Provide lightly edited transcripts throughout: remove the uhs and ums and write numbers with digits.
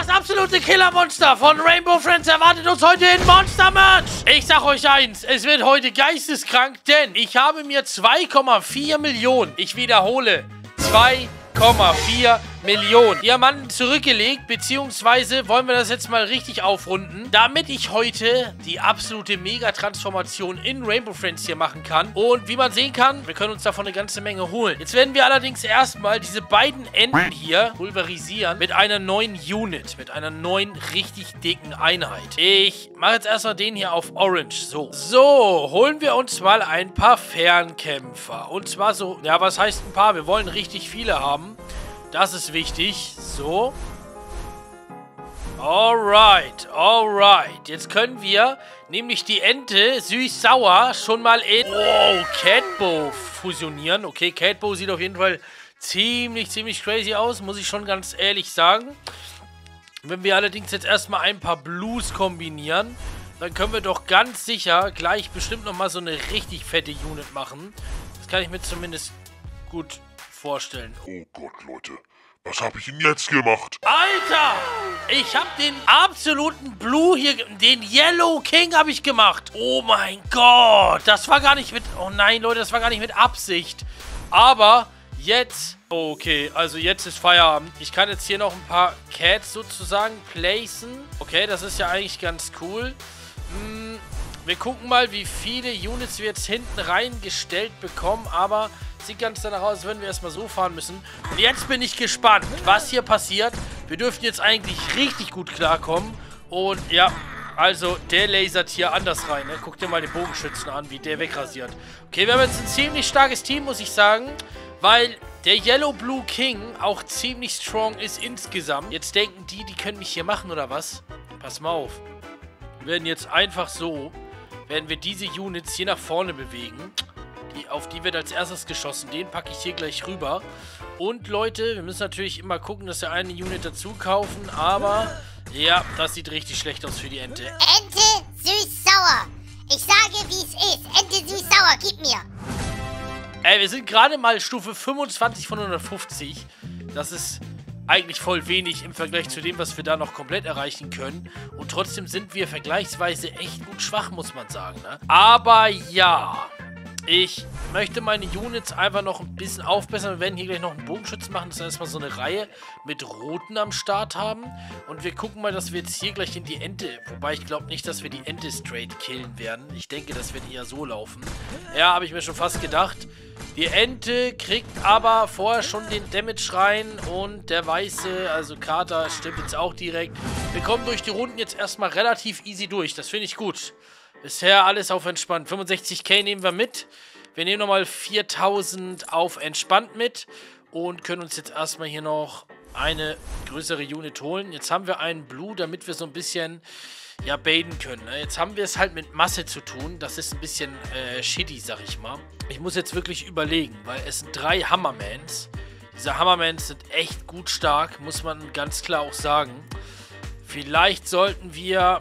Das absolute Killermonster von Rainbow Friends erwartet uns heute in Monster Merch. Ich sag euch eins, es wird heute geisteskrank, denn ich habe mir 2,4 Millionen, ich wiederhole, 2,4 Millionen Diamanten zurückgelegt, beziehungsweise wollen wir das jetzt mal richtig aufrunden, damit ich heute die absolute Mega-Transformation in Rainbow Friends hier machen kann. Und wie man sehen kann, wir können uns davon eine ganze Menge holen. Jetzt werden wir allerdings erstmal diese beiden Enden hier pulverisieren mit einer neuen Unit, mit einer neuen richtig dicken Einheit. Ich mache jetzt erstmal den hier auf Orange. So, holen wir uns mal ein paar Fernkämpfer. Und zwar so, ja, was heißt ein paar? Wir wollen richtig viele haben. Das ist wichtig. So. Alright, alright. Jetzt können wir nämlich die Ente süß-sauer schon mal in Catbow fusionieren. Okay, Catbow sieht auf jeden Fall ziemlich crazy aus, muss ich schon ganz ehrlich sagen. Wenn wir allerdings jetzt erstmal ein paar Blues kombinieren, dann können wir doch ganz sicher gleich bestimmt nochmal so eine richtig fette Unit machen. Das kann ich mir zumindest gut vorstellen. Oh Gott, Leute. Was habe ich denn jetzt gemacht? Alter! Ich habe den absoluten Blue hier, den Yellow King habe ich gemacht. Oh mein Gott. Das war gar nicht mit... Oh nein, Leute, das war gar nicht mit Absicht. Aber jetzt... Okay, also jetzt ist Feierabend. Ich kann jetzt hier noch ein paar Cats sozusagen placen. Okay, das ist ja eigentlich ganz cool. Wir gucken mal, wie viele Units wir jetzt hinten reingestellt bekommen, aber... Sieht ganz danach aus, als würden wir erstmal so fahren müssen. Und jetzt bin ich gespannt, was hier passiert. Wir dürften jetzt eigentlich richtig gut klarkommen. Und ja, also der lasert hier anders rein. Ne? Guck dir mal den Bogenschützen an, wie der wegrasiert. Okay, wir haben jetzt ein ziemlich starkes Team, muss ich sagen. Weil der Yellow Blue King auch ziemlich strong ist insgesamt. Jetzt denken die können mich hier machen oder was? Pass mal auf. Wir werden jetzt einfach so, werden wir diese Units hier nach vorne bewegen. Auf die wird als erstes geschossen. Den packe ich hier gleich rüber. Und Leute, wir müssen natürlich immer gucken, dass wir eine Unit dazu kaufen. Aber, ja, das sieht richtig schlecht aus für die Ente. Ente süß-sauer. Ich sage, wie es ist. Ente süß-sauer, gib mir. Ey, wir sind gerade mal Stufe 25 von 150. Das ist eigentlich voll wenig im Vergleich zu dem, was wir da noch komplett erreichen können. Und trotzdem sind wir vergleichsweise echt gut schwach, muss man sagen, ne? Aber ja... Ich möchte meine Units einfach noch ein bisschen aufbessern. Wir werden hier gleich noch einen Bogenschützen machen, dass wir erstmal so eine Reihe mit Roten am Start haben. Und wir gucken mal, dass wir jetzt hier gleich in die Ente... Wobei ich glaube nicht, dass wir die Ente straight killen werden. Ich denke, das wird eher so laufen. Ja, habe ich mir schon fast gedacht. Die Ente kriegt aber vorher schon den Damage rein. Und der Weiße, also Kater, stimmt jetzt auch direkt. Wir kommen durch die Runden jetzt erstmal relativ easy durch. Das finde ich gut. Bisher alles auf entspannt. 65.000 nehmen wir mit. Wir nehmen nochmal 4.000 auf entspannt mit. Und können uns jetzt erstmal hier noch eine größere Unit holen. Jetzt haben wir einen Blue, damit wir so ein bisschen, ja, baiten können. Ne? Jetzt haben wir es halt mit Masse zu tun. Das ist ein bisschen shitty, sag ich mal. Ich muss jetzt wirklich überlegen, weil es sind 3 Hammermans. Diese Hammermans sind echt gut stark, muss man ganz klar auch sagen. Vielleicht sollten wir...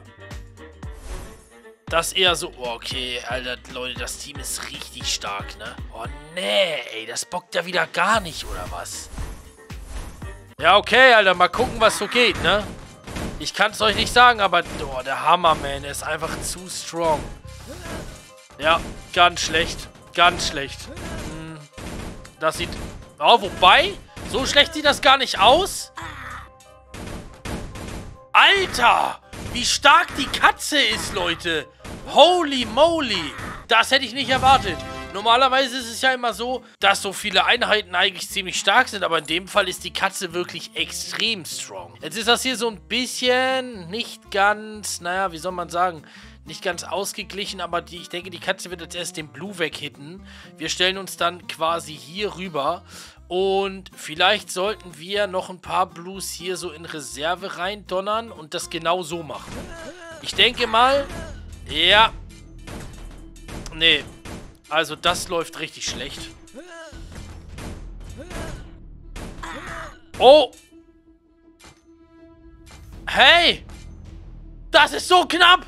Das eher so... Oh, okay, Alter, Leute, das Team ist richtig stark, ne? Oh, nee, ey, das bockt ja wieder gar nicht, oder was? Ja, okay, Alter, mal gucken, was so geht, ne? Ich kann es euch nicht sagen, aber... Oh, der Hammerman ist einfach zu strong. Ja, ganz schlecht. Ganz schlecht. Das sieht... Oh, wobei... So schlecht sieht das gar nicht aus. Alter! Wie stark die Katze ist, Leute. Holy moly. Das hätte ich nicht erwartet. Normalerweise ist es ja immer so, dass so viele Einheiten eigentlich ziemlich stark sind. Aber in dem Fall ist die Katze wirklich extrem strong. Jetzt ist das hier so ein bisschen nicht ganz, naja, wie soll man sagen, nicht ganz ausgeglichen. Aber ich denke, die Katze wird jetzt erst den Blue weghitten. Wir stellen uns dann quasi hier rüber. Und vielleicht sollten wir noch ein paar Blues hier so in Reserve reindonnern und das genau so machen. Ich denke mal, ja, nee, also das läuft richtig schlecht. Oh! Hey! Das ist so knapp!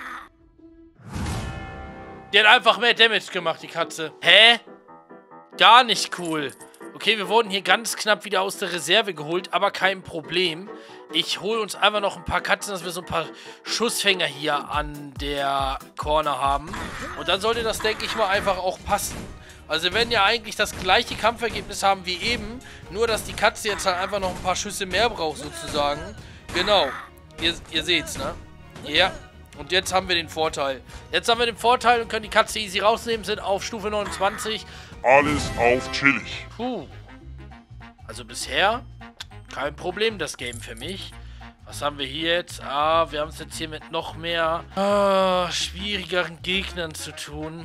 Die hat einfach mehr Damage gemacht, die Katze. Hä? Gar nicht cool. Okay, wir wurden hier ganz knapp wieder aus der Reserve geholt, aber kein Problem. Ich hole uns einfach noch ein paar Katzen, dass wir so ein paar Schussfänger hier an der Corner haben. Und dann sollte das, denke ich mal, einfach auch passen. Also wir werden ja eigentlich das gleiche Kampfergebnis haben wie eben. Nur, dass die Katze jetzt halt einfach noch ein paar Schüsse mehr braucht, sozusagen. Genau. Ihr seht's, ne? Ja. Und jetzt haben wir den Vorteil. Jetzt haben wir den Vorteil und können die Katze easy rausnehmen. Sind auf Stufe 29. Alles auf chillig. Puh. Also bisher kein Problem, das Game für mich. Was haben wir hier jetzt? Wir haben es jetzt hier mit noch mehr schwierigeren Gegnern zu tun.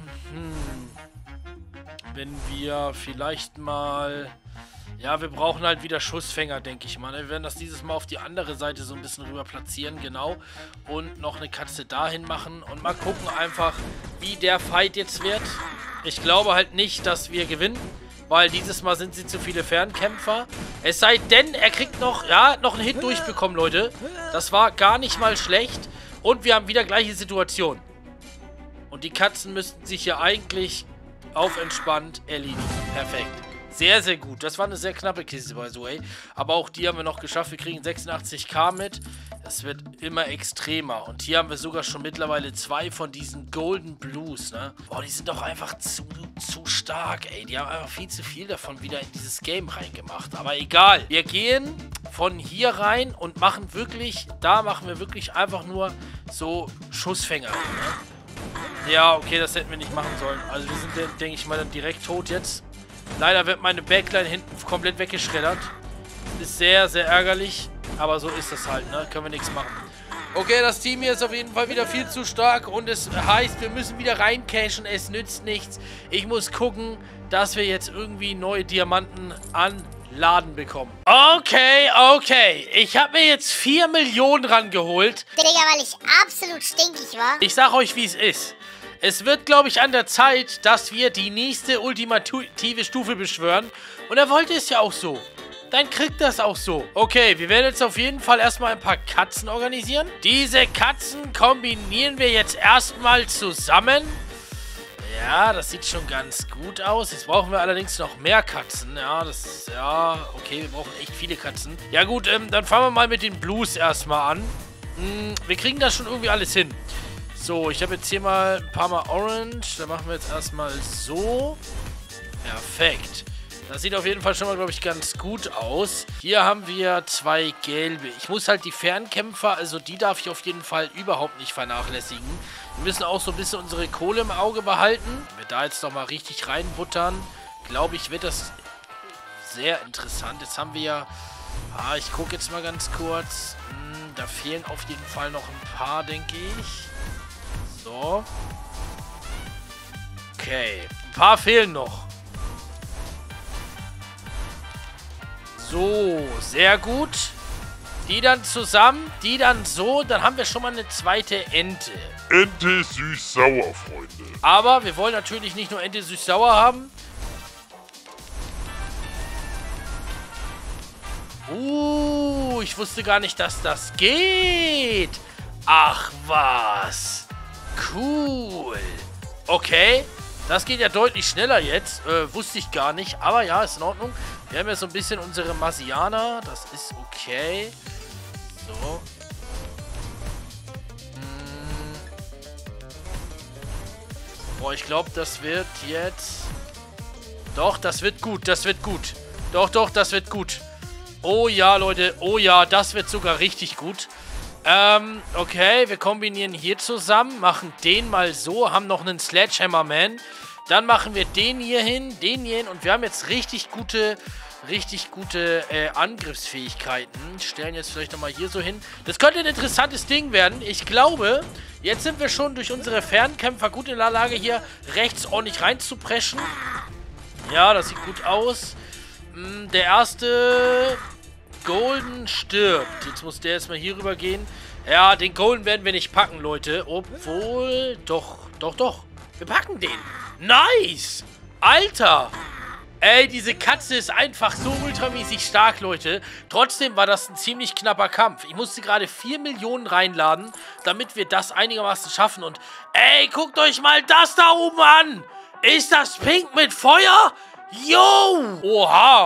Wenn wir vielleicht mal... Ja, wir brauchen halt wieder Schussfänger, denke ich mal. Wir werden das dieses Mal auf die andere Seite so ein bisschen rüber platzieren, genau. Und noch eine Katze dahin machen. Und mal gucken einfach, wie der Fight jetzt wird. Ich glaube halt nicht, dass wir gewinnen. Weil dieses Mal sind sie zu viele Fernkämpfer. Es sei denn, er kriegt noch, ja, noch einen Hit durchbekommen, Leute. Das war gar nicht mal schlecht. Und wir haben wieder gleiche Situation. Und die Katzen müssten sich hier eigentlich auf entspannt erledigen. Perfekt. Sehr, sehr gut. Das war eine sehr knappe Kiste, by the way. Aber auch die haben wir noch geschafft. Wir kriegen 86k mit. Das wird immer extremer. Und hier haben wir sogar schon mittlerweile 2 von diesen Golden Blues, ne? Boah, die sind doch einfach zu stark, ey. Die haben einfach viel zu viel davon wieder in dieses Game reingemacht. Aber egal. Wir gehen von hier rein und machen wirklich, da machen wir wirklich einfach nur so Schussfänger, ne? Ja, okay, das hätten wir nicht machen sollen. Also wir sind, denke ich mal, dann direkt tot jetzt. Leider wird meine Backline hinten komplett weggeschreddert. Ist sehr, sehr ärgerlich. Aber so ist das halt, ne? Können wir nichts machen. Okay, das Team hier ist auf jeden Fall wieder viel zu stark. Und es heißt, wir müssen wieder reincashen. Es nützt nichts. Ich muss gucken, dass wir jetzt irgendwie neue Diamanten an Laden bekommen. Okay, okay. Ich habe mir jetzt 4 Millionen rangeholt. Digga, weil ich absolut stinkig war. Ich sag euch, wie es ist. Es wird, glaube ich, an der Zeit, dass wir die nächste ultimative Stufe beschwören. Und er wollte es ja auch so. Dann kriegt das auch so. Okay, wir werden jetzt auf jeden Fall erstmal ein paar Katzen organisieren. Diese Katzen kombinieren wir jetzt erstmal zusammen. Ja, das sieht schon ganz gut aus. Jetzt brauchen wir allerdings noch mehr Katzen. Ja, okay, wir brauchen echt viele Katzen. Ja gut, dann fangen wir mal mit den Blues erstmal an. Wir kriegen das schon irgendwie alles hin. So, ich habe jetzt hier mal ein paar Mal Orange. Dann machen wir jetzt erstmal so. Perfekt. Das sieht auf jeden Fall schon mal, glaube ich, ganz gut aus. Hier haben wir 2 gelbe. Ich muss halt die Fernkämpfer, also die darf ich auf jeden Fall überhaupt nicht vernachlässigen. Wir müssen auch so ein bisschen unsere Kohle im Auge behalten. Wenn wir da jetzt nochmal richtig reinbuttern, glaube ich, wird das sehr interessant. Jetzt haben wir ja... ich gucke jetzt mal ganz kurz. Da fehlen auf jeden Fall noch ein paar, denke ich. So. Okay. Ein paar fehlen noch. So, sehr gut. Die dann zusammen, die dann so. Dann haben wir schon mal eine zweite Ente. Ente süß-sauer, Freunde. Aber wir wollen natürlich nicht nur Ente süß-sauer haben. Ich wusste gar nicht, dass das geht. Ach, was. Cool. Okay. Das geht ja deutlich schneller jetzt. Wusste ich gar nicht. Aber ja, ist in Ordnung. Wir haben ja so ein bisschen unsere Marsianer. Das ist okay. So. Boah, ich glaube, das wird jetzt... Doch, das wird gut. Das wird gut. Doch, doch, das wird gut. Oh ja, Leute. Oh ja, das wird sogar richtig gut. Okay, wir kombinieren hier zusammen, machen den mal so, haben noch einen Sledgehammer Man. Dann machen wir den hier hin und wir haben jetzt richtig gute Angriffsfähigkeiten. Stellen jetzt vielleicht nochmal hier so hin. Das könnte ein interessantes Ding werden. Ich glaube, jetzt sind wir schon durch unsere Fernkämpfer gut in der Lage, hier rechts ordentlich reinzupreschen. Ja, das sieht gut aus. Der erste... Golden stirbt. Jetzt muss der erstmal hier rüber gehen. Ja, den Golden werden wir nicht packen, Leute. Obwohl, doch. Wir packen den. Nice. Alter. Ey, diese Katze ist einfach so ultramäßig stark, Leute. Trotzdem war das ein ziemlich knapper Kampf. Ich musste gerade 4 Millionen reinladen, damit wir das einigermaßen schaffen. Und, ey, guckt euch mal das da oben an. Ist das pink mit Feuer? Yo. Oha.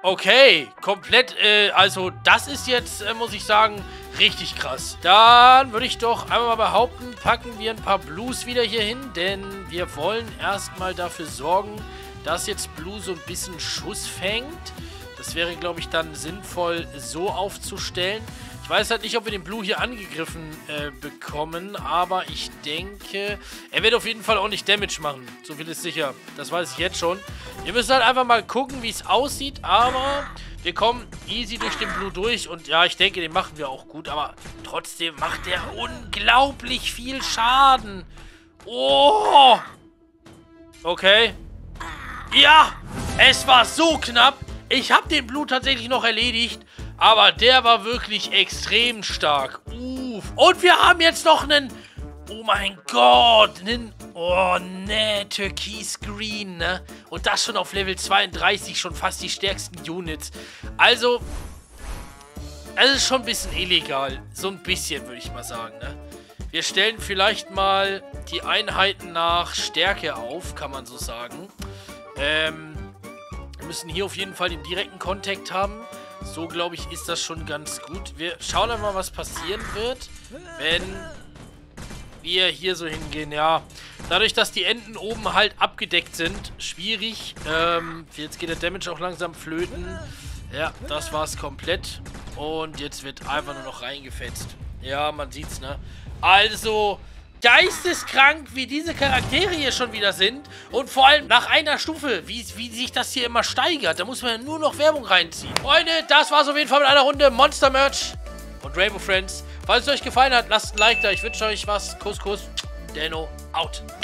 Okay, komplett, also das ist jetzt, muss ich sagen, richtig krass. Dann würde ich doch einmal mal behaupten, packen wir ein paar Blues wieder hier hin, denn wir wollen erstmal dafür sorgen, dass jetzt Blue so ein bisschen Schuss fängt. Das wäre, glaube ich, dann sinnvoll so aufzustellen. Ich weiß halt nicht, ob wir den Blue hier angegriffen bekommen, aber ich denke, er wird auf jeden Fall auch nicht Damage machen. So viel ist sicher. Das weiß ich jetzt schon. Wir müssen halt einfach mal gucken, wie es aussieht, aber wir kommen easy durch den Blue durch und ja, ich denke, den machen wir auch gut, aber trotzdem macht der unglaublich viel Schaden. Oh! Okay. Ja! Es war so knapp. Ich habe den Blue tatsächlich noch erledigt, aber der war wirklich extrem stark. Uff. Und wir haben jetzt noch einen... Oh mein Gott. Einen... Oh, ne. Türkis Green, ne? Und das schon auf Level 32. Schon fast die stärksten Units. Also... Es ist schon ein bisschen illegal. So ein bisschen, würde ich mal sagen, ne? Wir stellen vielleicht mal die Einheiten nach Stärke auf, kann man so sagen. Wir müssen hier auf jeden Fall den direkten Kontakt haben. So, glaube ich, ist das schon ganz gut. Wir schauen einmal, was passieren wird, wenn wir hier so hingehen. Ja, dadurch, dass die Enden oben halt abgedeckt sind, schwierig. Jetzt geht der Damage auch langsam flöten. Ja, das war's komplett. Und jetzt wird einfach nur noch reingefetzt. Ja, man sieht's, ne? Also... geisteskrank, wie diese Charaktere hier schon wieder sind. Und vor allem nach einer Stufe, wie sich das hier immer steigert. Da muss man ja nur noch Werbung reinziehen. Freunde, das war's auf jeden Fall mit einer Runde Monster Merch und Rainbow Friends. Falls es euch gefallen hat, lasst ein Like da. Ich wünsche euch was. Kuss, Kuss. Dano, out.